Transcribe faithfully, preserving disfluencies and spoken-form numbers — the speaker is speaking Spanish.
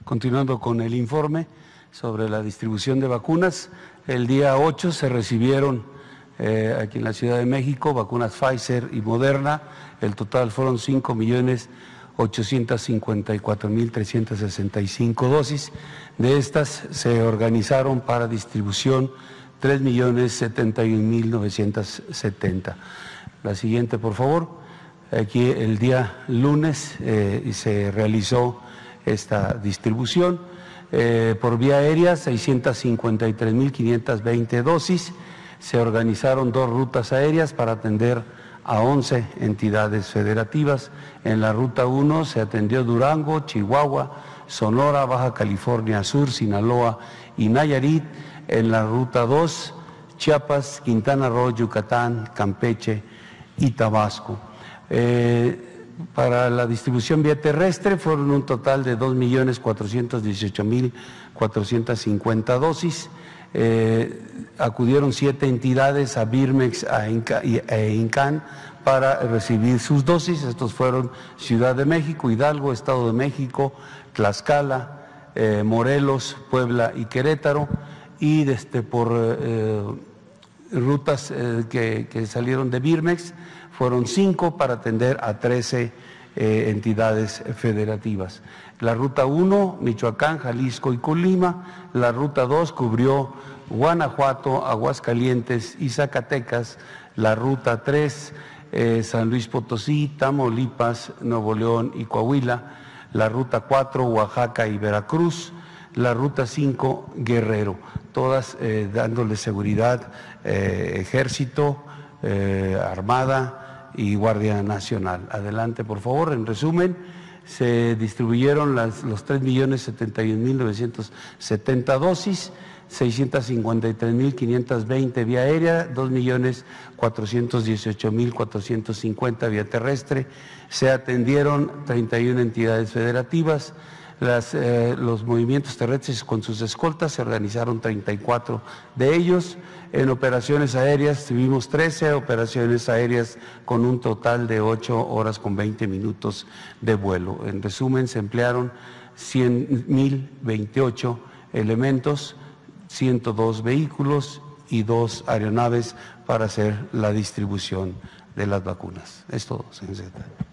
Continuando con el informe sobre la distribución de vacunas, el día ocho se recibieron eh, aquí en la Ciudad de México vacunas Pfizer y Moderna. El total fueron cinco millones ochocientos cincuenta y cuatro mil trescientos sesenta y cinco dosis. De estas se organizaron para distribución tres millones setenta y un mil novecientos setenta. La siguiente, por favor. Aquí el día lunes eh, se realizó esta distribución. Eh, por vía aérea, seiscientas cincuenta y tres mil quinientas veinte dosis. Se organizaron dos rutas aéreas para atender a once entidades federativas. En la ruta uno se atendió Durango, Chihuahua, Sonora, Baja California Sur, Sinaloa y Nayarit. En la ruta dos, Chiapas, Quintana Roo, Yucatán, Campeche y Tabasco. Eh, para la distribución vía terrestre fueron un total de dos millones cuatrocientos dieciocho mil cuatrocientas cincuenta dosis. Eh, acudieron siete entidades a Birmex e INCAN para recibir sus dosis. Estos fueron Ciudad de México, Hidalgo, Estado de México, Tlaxcala, eh, Morelos, Puebla y Querétaro. Y desde por eh, rutas eh, que, que salieron de Birmex fueron cinco para atender a trece eh, entidades federativas. La ruta uno, Michoacán, Jalisco y Colima. La ruta dos cubrió Guanajuato, Aguascalientes y Zacatecas. La ruta tres, eh, San Luis Potosí, Tamaulipas, Nuevo León y Coahuila. La ruta cuatro, Oaxaca y Veracruz. La ruta cinco, Guerrero, todas eh, dándole seguridad, eh, Ejército, eh, Armada y Guardia Nacional. Adelante, por favor. En resumen, se distribuyeron las, los tres millones setenta y un mil novecientos setenta dosis, seiscientas cincuenta y tres mil quinientas veinte vía aérea, dos millones cuatrocientos dieciocho mil cuatrocientos cincuenta vía terrestre. Se atendieron treinta y una entidades federativas. Las, eh, los movimientos terrestres con sus escoltas se organizaron treinta y cuatro de ellos. En operaciones aéreas tuvimos trece operaciones aéreas con un total de ocho horas con veinte minutos de vuelo. En resumen, se emplearon cien mil veintiocho elementos, ciento dos vehículos y dos aeronaves para hacer la distribución de las vacunas. Es todo, señor secretario.